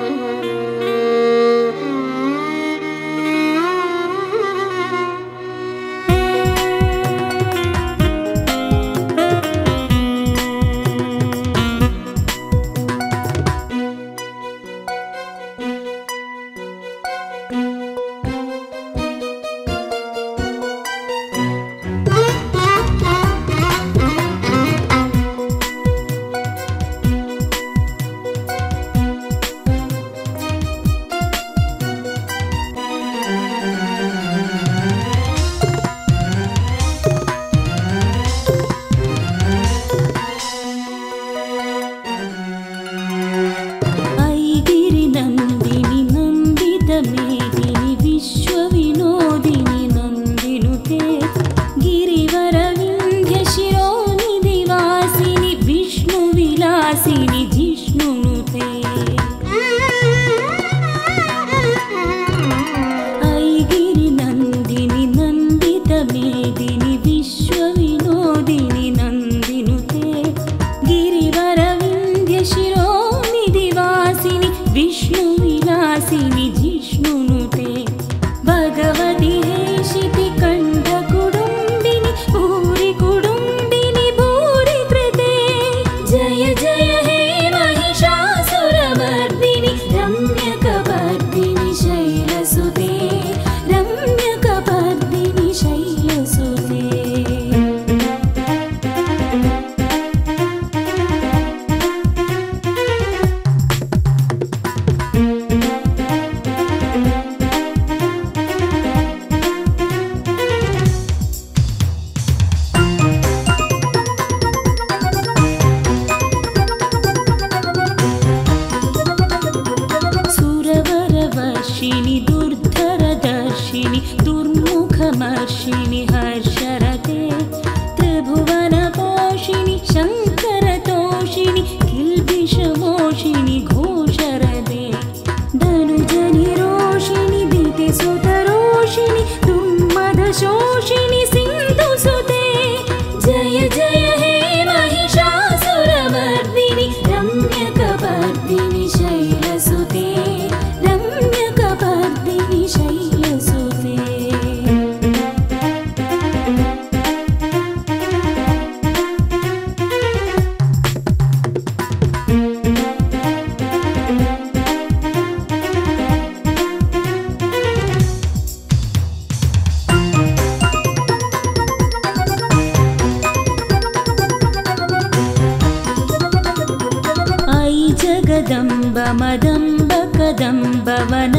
मदम्ब कदम्ब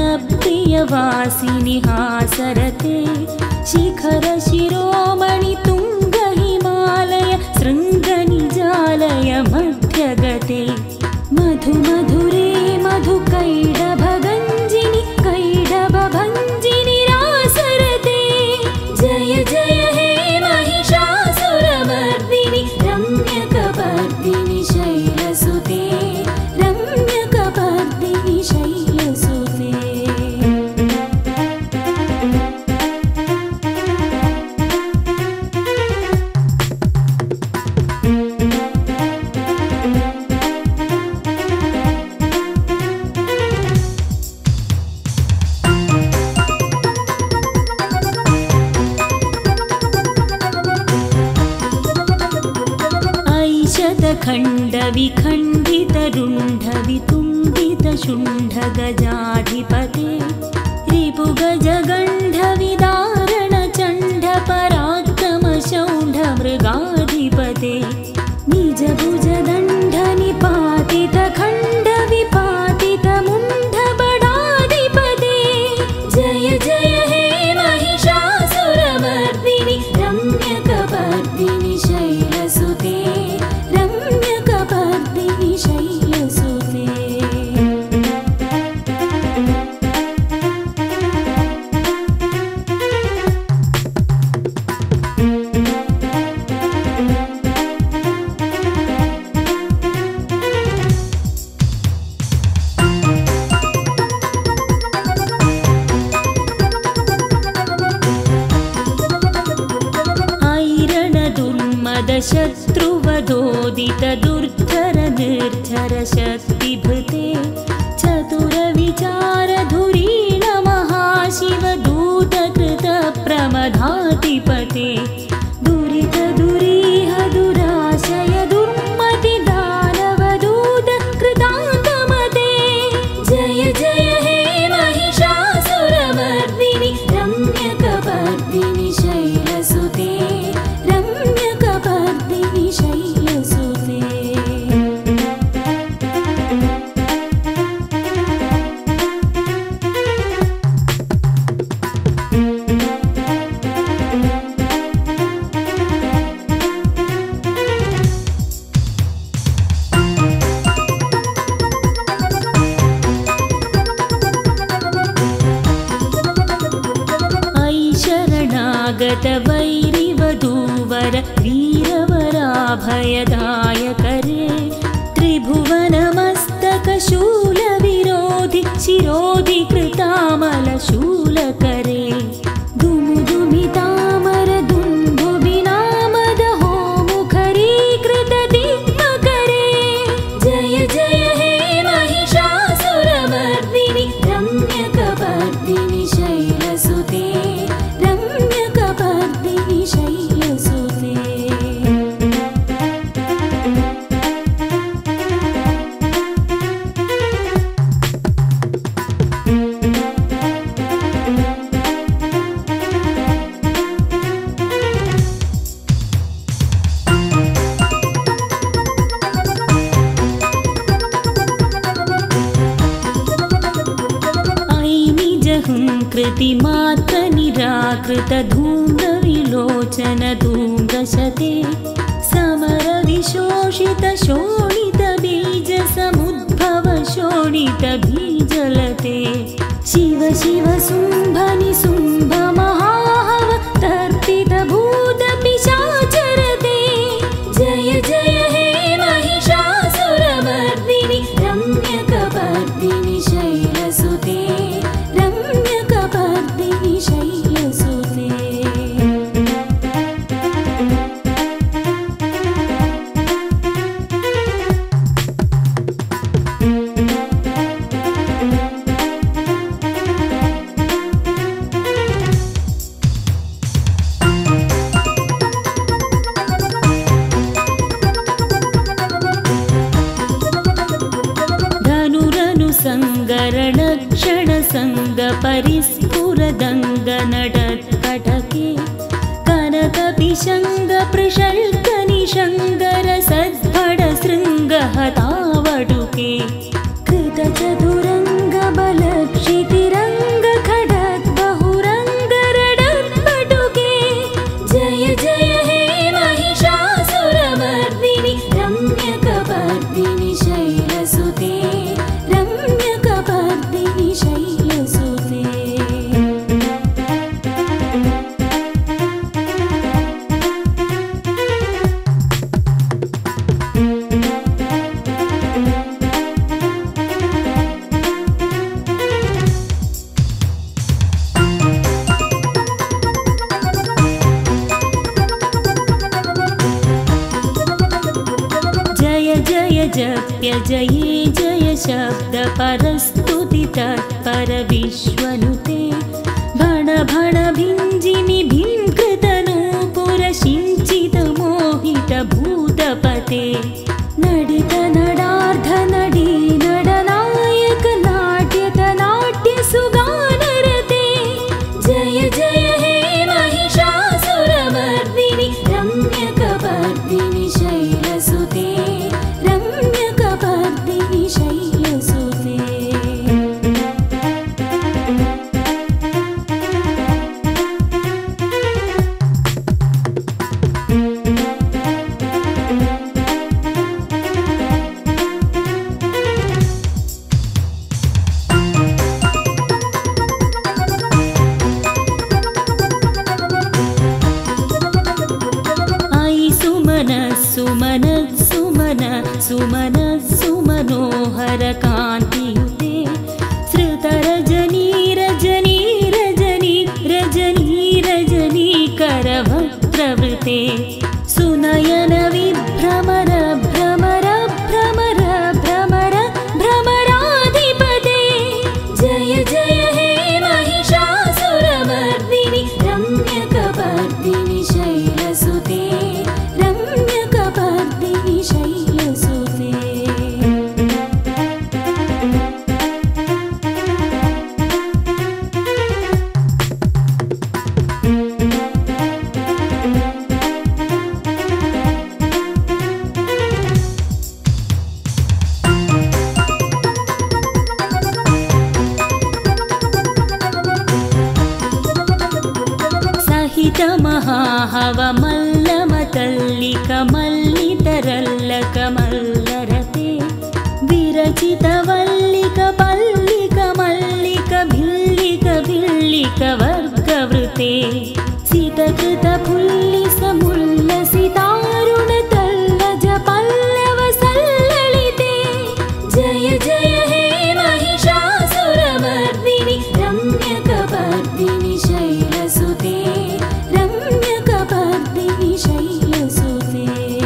वनप्रियवासिनि हासरते शिखर शिरोमणि तुंग हिमालय शृङ्गनिजालय मध्यगते मधु मधुरे मधु कैडभगञ्जिनि कैडभभञ्जिनि रासरते जय जय हे महिषासुरमर्दिनि रम्यकपर्दिनि शैलसुते रम्यकपर्दिनि शैलसुते खण्ड विखण्डित रुण्ड वितुम्बित शुण्ड गजाधिपते रिपुगजगण्ड विदारण चण्ड पराक्रम शौण्ड मृगाधिपते निज भुजदण्ड निपातित खण्ड विपातित मुण्ड बडाधिपते जय जय हे महिषासुरमर्दिनि रम्यकपर्दिनि शैलसुते रम्यकपर्दिनि शैलसुते शत्रुवदोदित दुर्धर निर्झर शक्तिभृते चतुर वैरिवधूवर वीरवराभयदायकरे त्रिभुवनमस्तकशूलविरोधि शिरोधि कृतामलशूलकरे दुमुदुमितामर दुन्दुभिनामदहो मुखरीकृतदिग्मकरे जय जय हे महिषासुरमर्दिनि रम्यकपर्दिनि शैलसुते रम्यकपर्दिनि शैलसुते कृतिमात्रनिराकृतधूम्रविलोचन धूम्रशते समरविशोषितशोणितबीजसमुद्भव शोणितबीजलते शिव शिव शुम्भनि शुम्भ महाहव तर्पितभूतपिशाचरते जय जय हे महिषासुरमर्दिनि रम्यकपर्दिनि शैलसुते रम्यकपर्दिनि शैलसुते संगरणक्षणसंगपरिस्फुरदङ्गनडत्कटके कनकपिशङ्गप्रशल्कनिशङ्गरसद्भडशृङ्गहतावटुके कृतचतुरङ्गबलक्षितिरङ्गखडद्बहुरङ्गरडत्पटुके जय जय हे महिषासुरमर्दिनि रम्यकपर्दिनि शैलसुते रम्यकपर्दिनि शैलसुते जप्य जये जय शब्द परस्तुति तत्पर विश्वनुते भण भण भिञ्जिमि भिङ्कृतनूपुर सिञ्चित मोहित भूतपते नडित नडार्ध नडी नडनायक नाट्यत नाट्य सुगानरते जय जय हे महिषासुरमर्दिनि रम्यकपर्दिनि शैलसुते रम्यकपर्दिनि शैलसुते सुमन सुमन सुमन सुमनोहर कान्तियुते श्रुतरजनी रजनी रजनी रजनी रजनी करवक्त्रवृते सुनयन विभ्रमर भ्रमर भ्रमर भ्रमर भ्रमराधिपते जय जय हे महिषासुरमर्दिनि रम्यकपर्दिनि शैलसुते रम्यकपर्दिनि शैलसुते सहित महाहवमल्लमतल्लिक मल्लितरल्लक मल्लरते विरचित वल्लिक पल्लिक मल्लिक भिल्लिक भिल्लिक वर्गवृते सितकृत जय जय हे महिषासुरमर्दिनि रम्यकपर्दिनि शैलसुते रम्यकपर्दिनि शैलसुते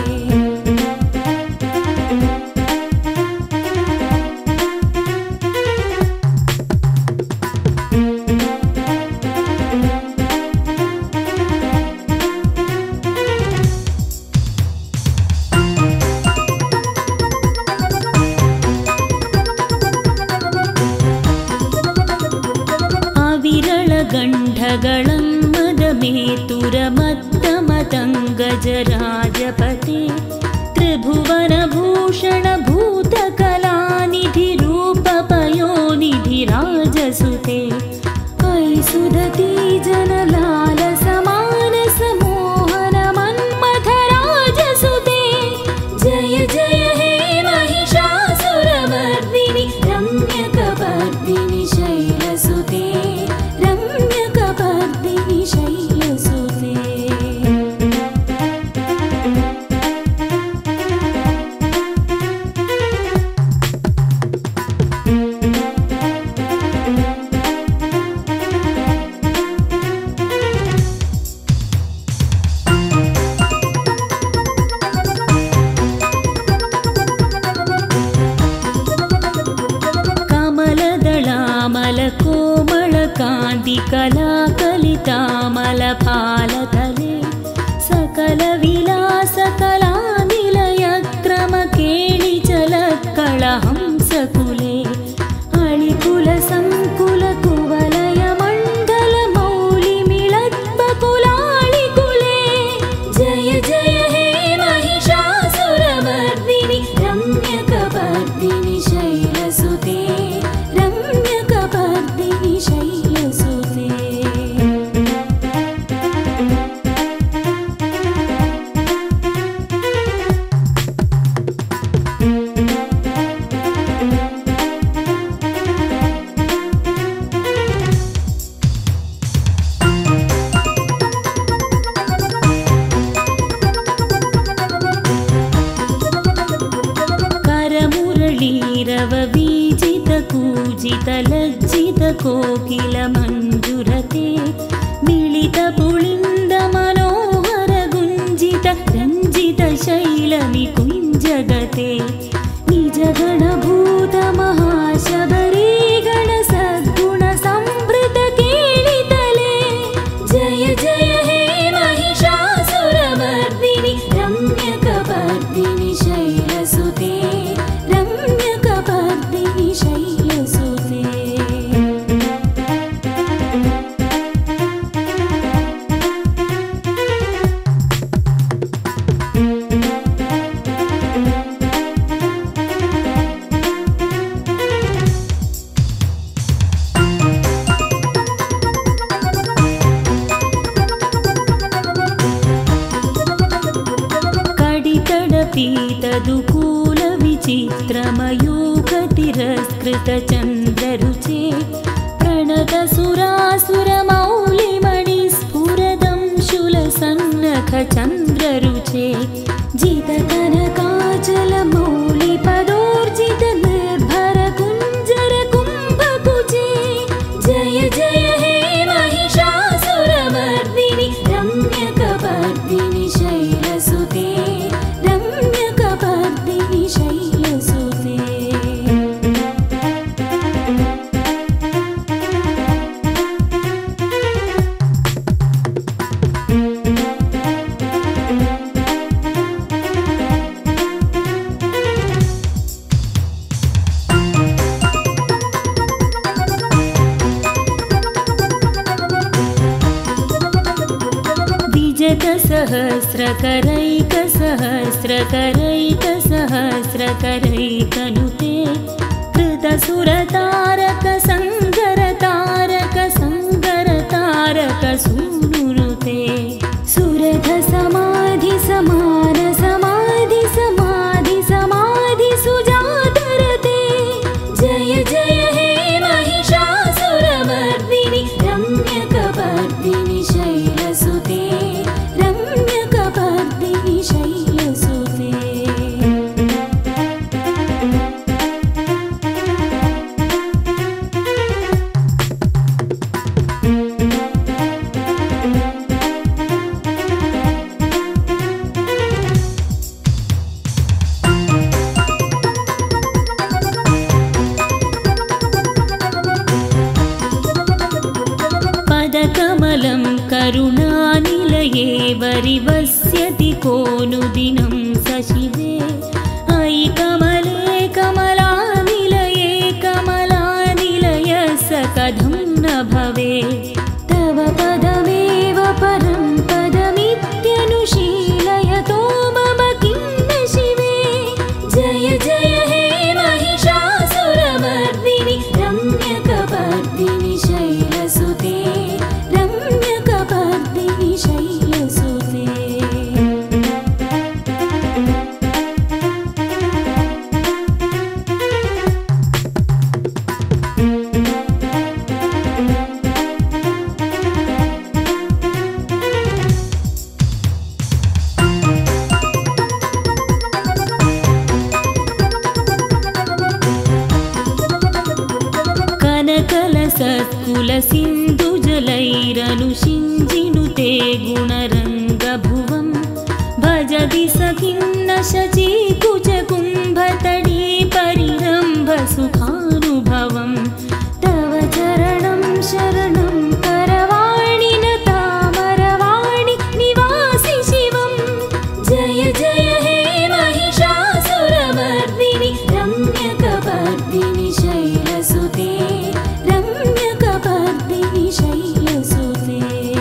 गण्डगणमदमेतुरमत्तमतङ्गजराजपते त्रिभुवनभूषण भूतकलानिधि रूपपयोनिधि राजसुते अयि सुदती जनलालसमानस मोहन मन्मथ राजसुते जय जय हे महिषासुरमर्दिनि रम्यकपर्दिनि शैलसुते रम्यकपर्दिनि शैलसुते कलाकलितामलफालतले सकलविलासकलानिलयक्रमकेलिचलत्कळहंसकुले अळिकुलसङ्कुलकुवलयमण्डलमौलिमिळद्बकुलाळिकुले जय जय हे महिषासुरमर्दिनि रम्यकपर्दिनि शैलसुते रम्यकपर्दिनि शैलसुते करमुरळीरववीजितकूजितलज्जितकोकिलमञ्जुरते मिलितपुलिन्दमनोहरगुञ्जित रञ्जितशैलनिकुञ्जगते निजगणभूतमहाशबरी गणसद्गुणसंवृतकेलितले जय जय हे महिषासुरमर्दिनि रम्यकपर्दिनि शैलसुते रम्यकपर्दिनि शैलसुते पीतदुकूलविचित्रमयूखतिरस्कृतचन्द्ररुचे प्रणतसुरासुरमौलिमणिस्फुरदंशुलसन्नखचन्द्ररुचे जितकनकाचलमौलिपदोर्जितनिर्भरकुञ्जरकुम्भकुचे जय जय हे महिषासुरमर्दिनि रम्यकपर्दिनि शैलसुते रम्यकपर्दिनि शैलसुते सहस्रकरैकसहस्रकरैकसहस्रकरैकनुते कृतसुरतारक संगरतारक संगरतारक सूनुरुते सुरध समाधि समान समाधि समाधि समाधि सुजातरते जय जय हे महिषासुरमर्दिनि रम्यकपर्दिनि शैलसुते रम्यकपर्दिनि शैलसुते करुणानिलये वरिवस्यति कोऽनुदिनं स शिवे अयि कमले कमलानिलये कमलानिलयः स कथं न भवे तव पदमेव परं पदमित्यनुशीलयतो मम किं न शिवे जय जय हे महिषासुरमर्दिनि रम्यकपर्दिनि शैलसुते रम्यकपर्दिनि शैलसुते कनकलसत्कुलसिन्धुजलैरनुषिञ्जिनुते गुणरङ्गभुवं भजति सखिं न शचीकुचकुम्भतटी परिरम्भसुखानुभवं तव चरणं शरणं करवाणि न तामरवाणि निवासि शिवं जय जय हे महिषासुरमर्दिनि रम्यकपर्दिनि शैलसुते रम्यकपर्दिनि शैलसुते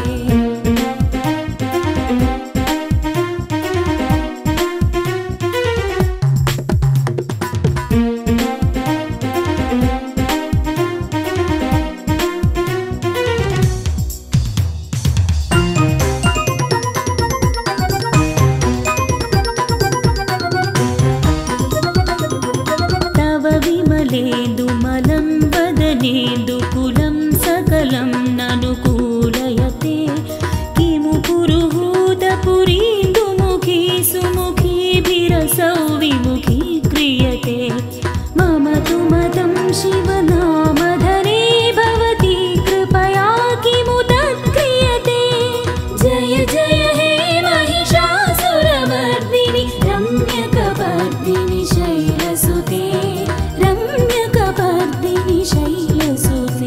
तव विमलेन्दुमलं वदनेन्दुकुलं सकलं ननुकूलयते किमु पुरुहूतपुरीन्दुमुखी सुमुखीभिरसौ विमुखी क्रियते मम तु मतं शिवनामधने भवती कृपया किमु तत्क्रियते जय जय हे महिषासुरमर्दिनि रम्यकपर्दिनि शैलसुते रम्यकपर्दिनि शैलसुते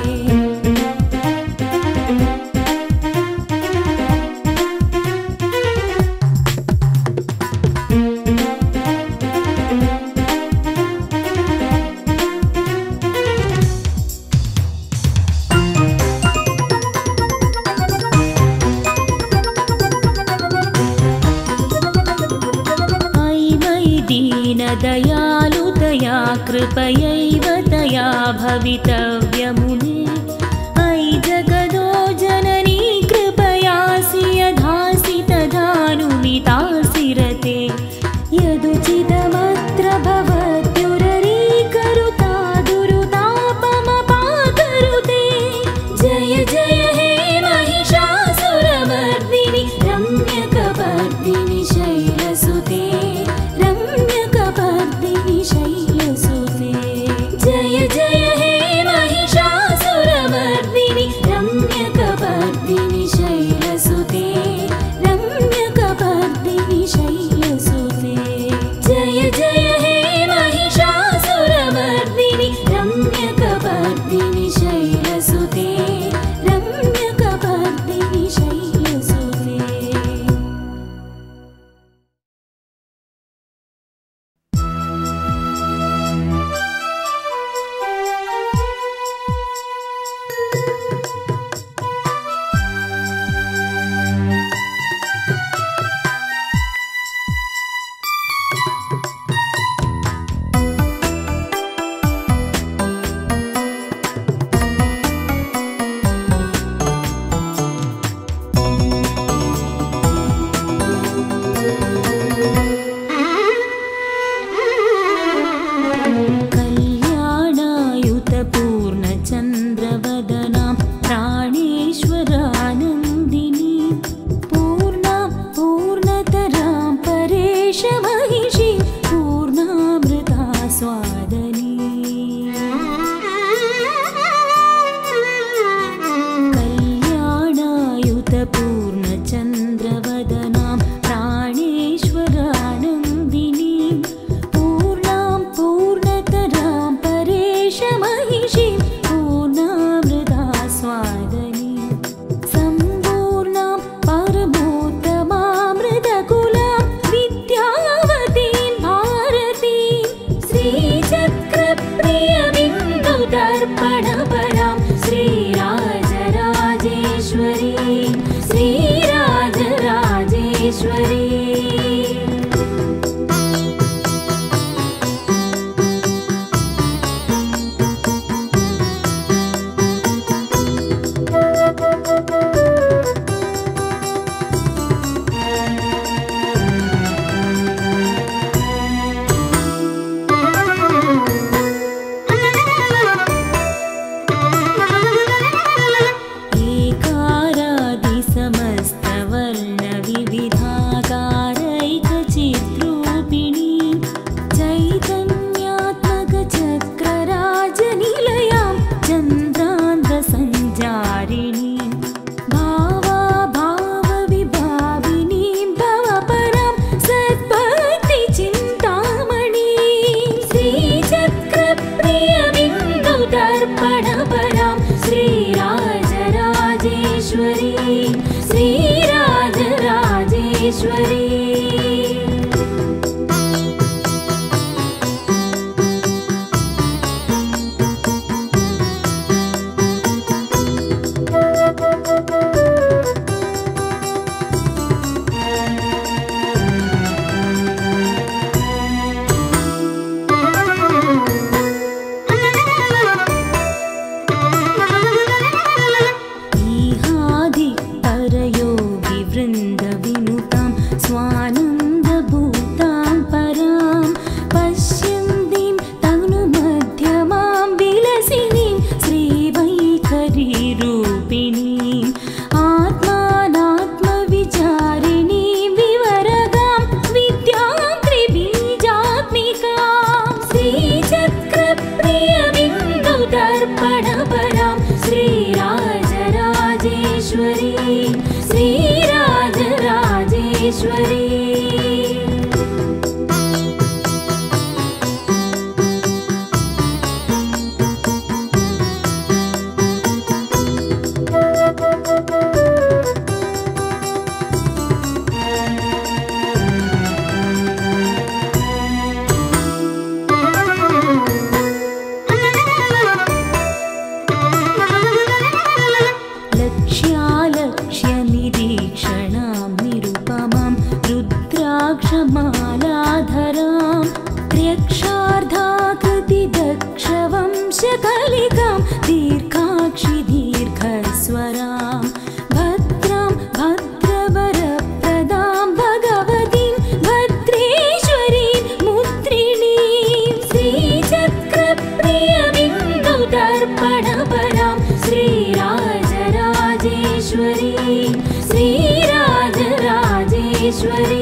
अयि मयि दीनदयालुतया कृपयैव तया भवितव्यमुने अयि जगदो जननी कृपयासि यथासि तथानुमितासि रते यदुचितमत्र भवत्युररीकरुता दुरुतापमपाकरुते जय जय हे महिषासुरमर्दिनि रम्यकपर्दिनि शैलसुते रम्यकपर्दिनि शैलसुते जय जय हे महिषासुरमर्दिनि रम्यकपर्दिनि शैलसुते रम्यकपर्दिनि शैलसुते जय जय हे महिषासुरमर्दिनि रम्यकपर्दिनि शैलसुते रम्यकपर्दिनि शैलसुते कल्याणायुतपूर्णचन्द्रवदनां प्राणेश्वरानन्दिनी पूर्णां पूर्णतरां परेशमहिषी पूर्णामृता स्वादनी कल्याणायुतपूर्णचन्द्रवदनां प्राणेश्वरानन्दिनी पूर्णां पूर्णतरां परेशमहिषी पूर्णामृता स्वादनी शम्भो श्रीचक्रप्रियबिन्दुदर्पणपरां श्रीराजराजेश्वरी श्रीराजराजेश्वरी श्रीराजराजेश्वरी श्रीराजराजेश्वरी क्षमालाधरां त्र्यक्षार्धाकृतिदक्षवंशकलिकां दीर्घाक्षि दीर्घस्वरां भद्रां भद्रवरप्रदां भगवतीं भद्रेश्वरीं मुद्रिणीं श्रीचक्रप्रियबिन्दुदर्पणपरां श्रीराजराजेश्वरी श्रीराजराजेश्वरी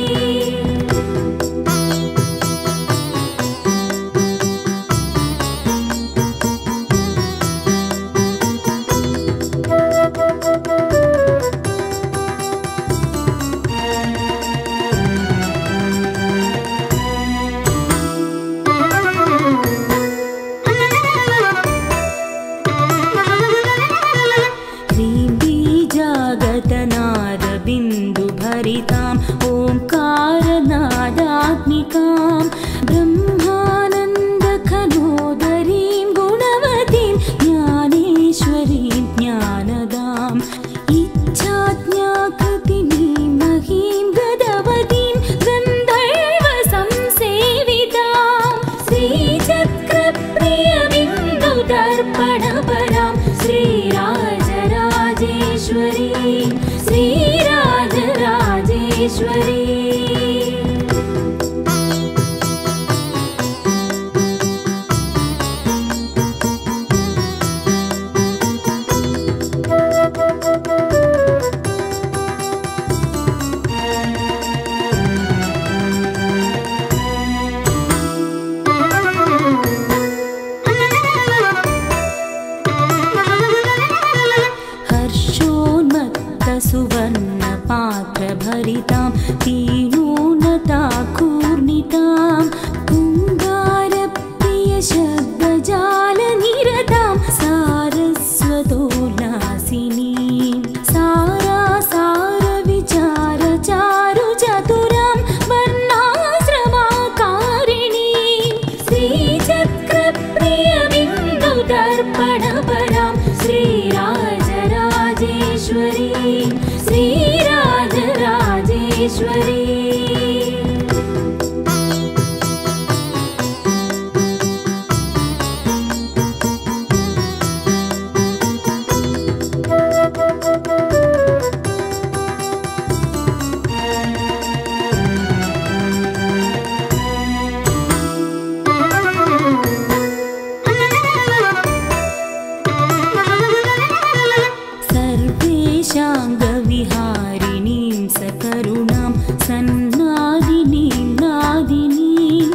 बिन्दुभरितां ओंकारनादात्मिकां ब्रह्मानन्दखनोदरीं गुणवतीं ज्ञानेश्वरीं ज्ञानदाम् इच्छाज्ञाकृतिनीं महीं गदवतीं गन्धर्वसंसेवितां श्रीचक्रप्रियबिन्दुदर्पणपरां श्रीराजराजेश्वरी श्रीराजराजेश्वरी सुवर्णपात्रभरितां श्रीराजराजेश्वरी शांगविहारिणीं सकरुणां सन्नादिनीं नादिनीं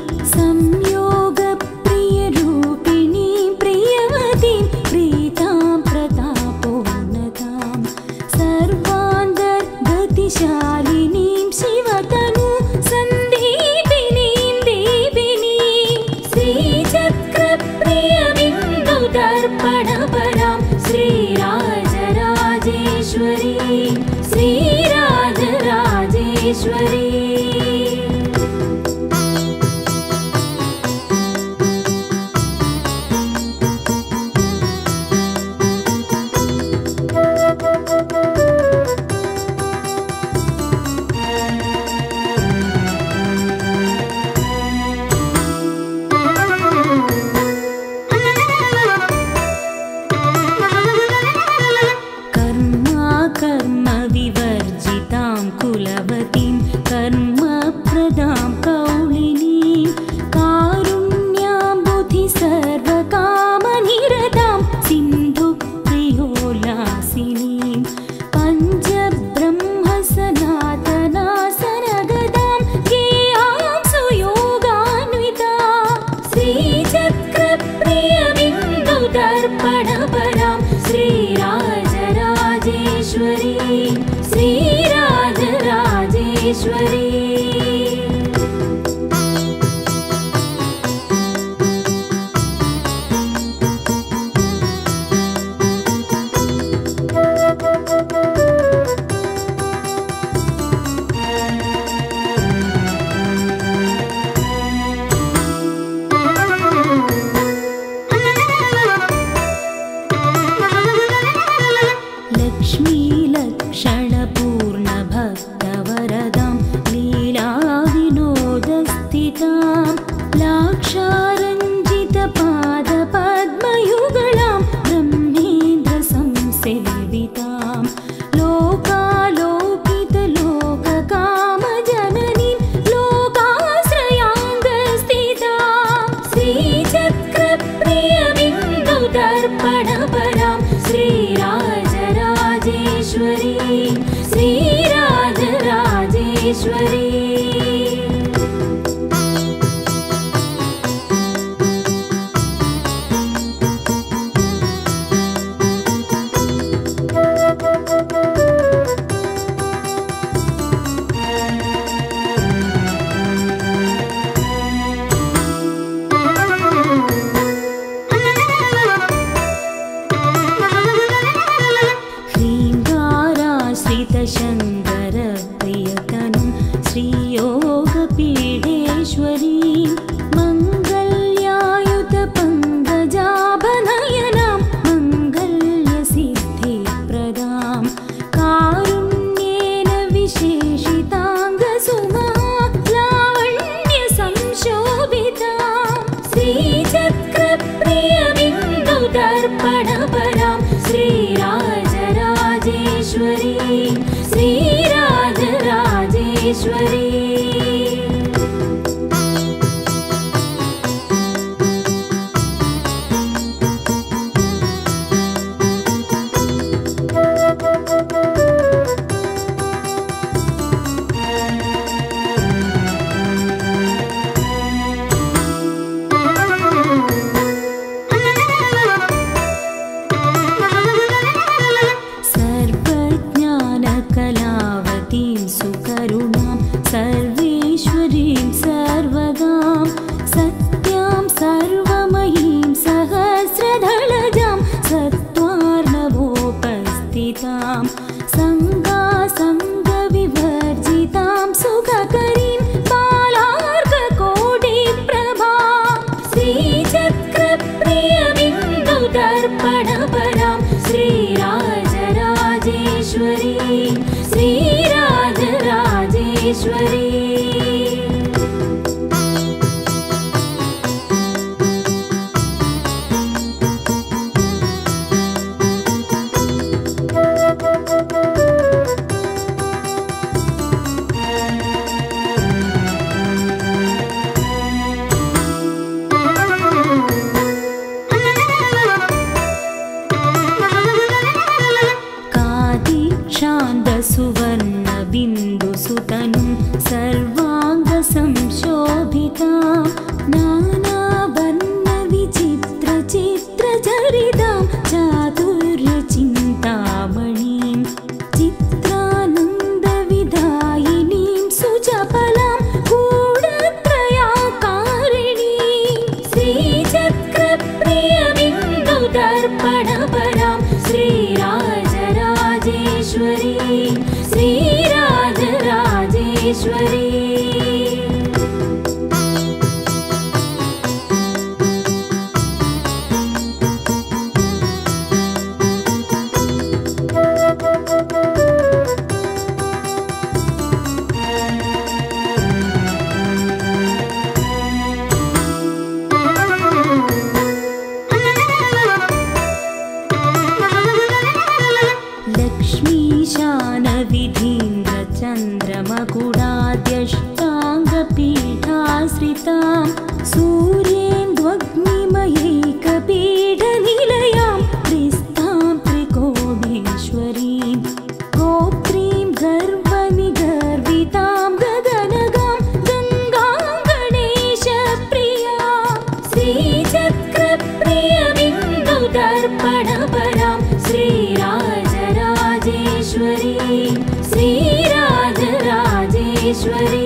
संयोगप्रियरूपिणीं प्रियवतीं प्रीतां प्रतापोन्नतां सर्वान्तर्गतिशालिनीं शिवतनु सन्दीपिनीं देविनीं श्रीचक्रप्रियबिन्दुदर्पणपरां श्रीराजराजेश्वरी श्रीराजराजेश्वरी कर्मविवर्जितां कुलवतीं कर्मप्रदां कौलिनीं कारुण्याम्बुधि सर्वकामनिरतां सिन्धुप्रियोल्लासिनीं पञ्चब्रह्मसनातनासनगदां गेयां सुयोगान्वितां श्रीचक्रप्रियबिन्दुदर्पणपरां श्रीराजराजेश्वरी श्रीराजराजेश्वरी लक्ष्मीलक्षणपूर्णभक्तवरदां लीलाविनोदस्थितां लाक्षारञ्जितपादपद्मयुगलां ब्रह्मेन्द्रसंसेवितां लोकालोकितलोककामजननीं लोकाश्रयाङ्गस्थितां श्रीचक्रप्रियबिन्दुदर्पणपरां श्रीराजराजेश्वरी श्रीराजराजेश्वरी श्रीङ्गाराश्रितशङ्करप्रियतनुं श्रीयोगपीडेश्वरीं मङ्गल्यायुतपङ्कजाभनयनां मङ्गल्यसिद्धिप्रदां कारुण्येन विशेषिताङ्गसुमालावण्यसंशोभितां श्रीचक्रप्रियबिन्दुदर्पणपरां श्रीराजराजेश्वरी श्रीराजराजेश्वरी सर्वज्ञानकलावतीं सुकरुणां सर्वेश्वरीं सर्वगां सत्यां सर्वमयीं सहस्रदलजां सत्त्वार्णवोपस्थितां सङ्गासङ्गविवर्जितां सुखकरीं बालार्ककोटिप्रभां श्रीचक्रप्रियबिन्दुदर्पणपरां श्रीराजराजेश्वरी श्रीराजराजेश्वरी सुवर्णबिन्दुसुतनुं सर्वाङ्गसंशोभितां नानावर्णविचित्रचित्रचरितां चातुर्यचिन्तामणिं चित्रानन्दविदायिनीं सुचपलां गूढत्रयाकारिणीं श्रीचक्रप्रियबिन्दुदर्पणपरां श्रीराजराजेश्वरी श्रीराजराजेश्वरी लक्ष्मीशानविधीन्द्रचन्द्रमकुडाद्यष्टाङ्गपीठाश्रितां सूर्येन्द्वग्निमयैकपीठनिलयां त्रिस्तां त्रिकोणेश्वरीं गोप्त्रीं गर्वनिगर्वितां गगनगां गङ्गां गणेशप्रियां श्रीचक्रप्रियबिन्दुदर्पणपरां श्रीराजराजेश्वरी श्रीराजराजेश्वरी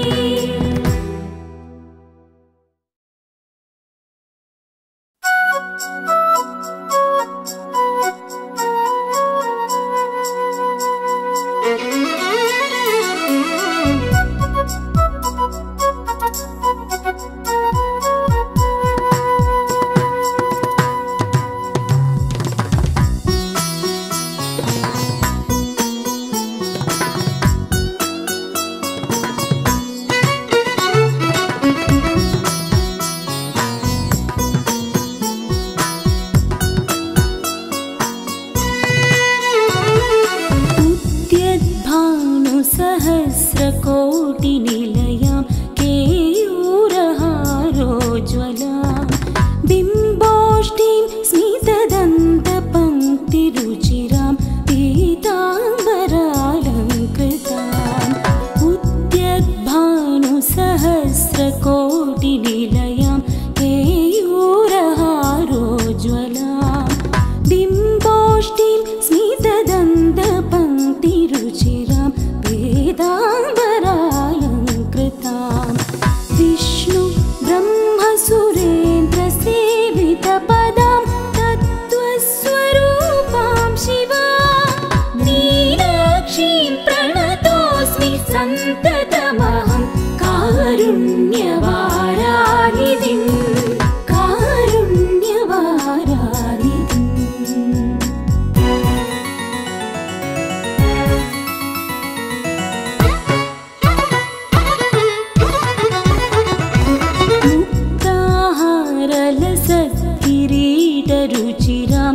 सहस्रकोटिनिलयां केयूरहारोज्ज्वलां बिम्बोष्टिं स्मितदन्तपङ्क्तिरुचिरां पीताम्बरालङ्कृताम् उद्यद्भानुसहस्रकोटिनिलयां केयूरहारोज्ज्वलां बिम्बोष्टिं स्मितदन्तपङ्क्तिरुचिरां वेदाम्बरालङ्कृतां विष्णु ब्रह्मसुरेन्द्रसेवितपदां तत्त्वस्वरूपां शिवां मीनाक्षीं प्रणतोऽस्मि सन्ततमहं कारुण्यवारानिधिं रुचिरां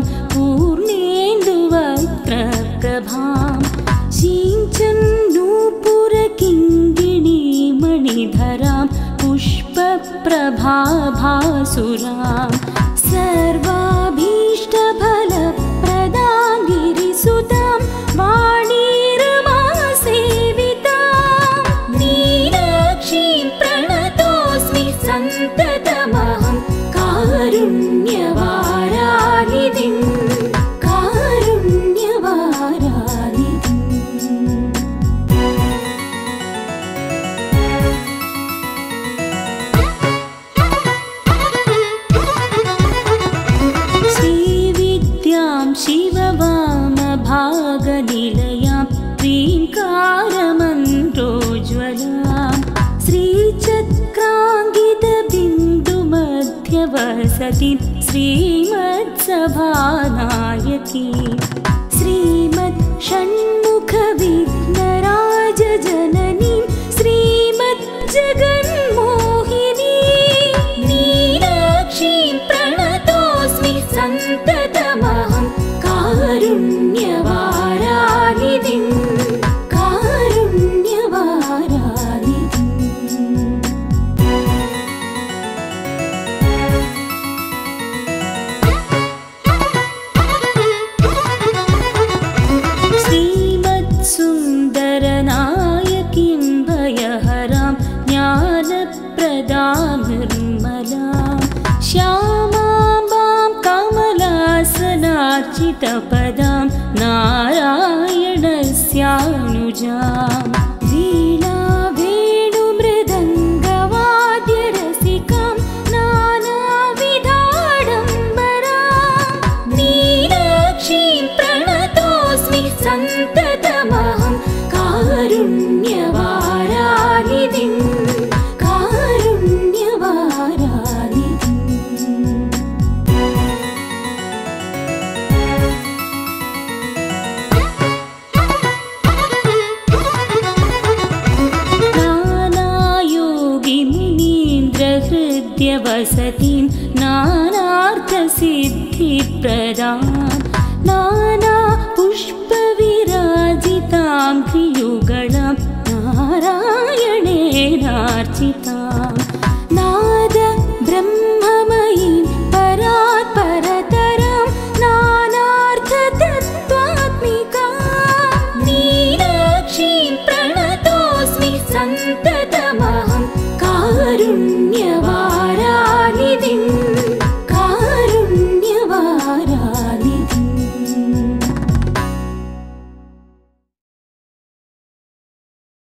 पूर्णेन्दुवक्त्रप्रभां सिञ्चन्नूपुरकिङ्गिणीमणिधरां पुष्पप्रभाभासुरां सर्वाभीष्टफलप्रदां गिरिसुतां वाणीरमासेवितां मीनाक्षीं प्रणतोऽस्मि सन्ततमहं कारुण्यवारानिधिं श्रीविद्यां शिववामभागनिलयां ह्रीङ्कारमन्त्रोज्ज्वलां श्रीचक्राङ्गितबिन्दुमध्यवसतिं श्रीमत्सभानायकीं श्रीमत् षण्मुखविघ्नराजजननीं श्रीमज्जगन्मोहिनीं मीनाक्षीं प्रणतोऽस्मि सन्ततमहं कारुण्यवारानिधिं सुन्दरनायकीं भयहरां ज्ञानप्रदां निर्मलां श्यामां कमलासनार्चितपदां नारायणस्यानुजां वीणा वेणुमृदङ्गवाद्यरसिकां नानाविधाडम्बरां मीनाक्षीं प्रणतोऽस्मि सन्ततमहं कारुण्यवारानिधिं नानायोगिमुनीन्द्रहृद्यवसतिं नानार्थसिद्धिप्रदां नानापुष्पविराजितां ह्रियुगणां नारायणेनार्चितां